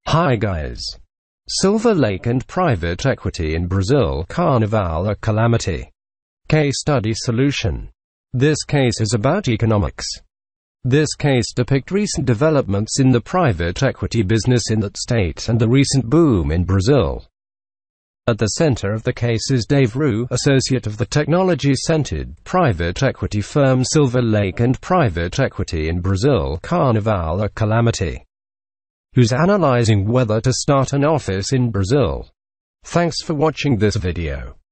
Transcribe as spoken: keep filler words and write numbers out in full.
Hi guys. Silver Lake and private equity in Brazil. Carnaval or Calamity. Case study solution. This case is about economics. This case depicts recent developments in the private equity business in that state and the recent boom in Brazil. At the center of the case is Dave Rue, associate of the technology-centered private equity firm Silver Lake and private equity in Brazil. Carnaval or Calamity, who's analyzing whether to start an office in Brazil. Thanks for watching this video.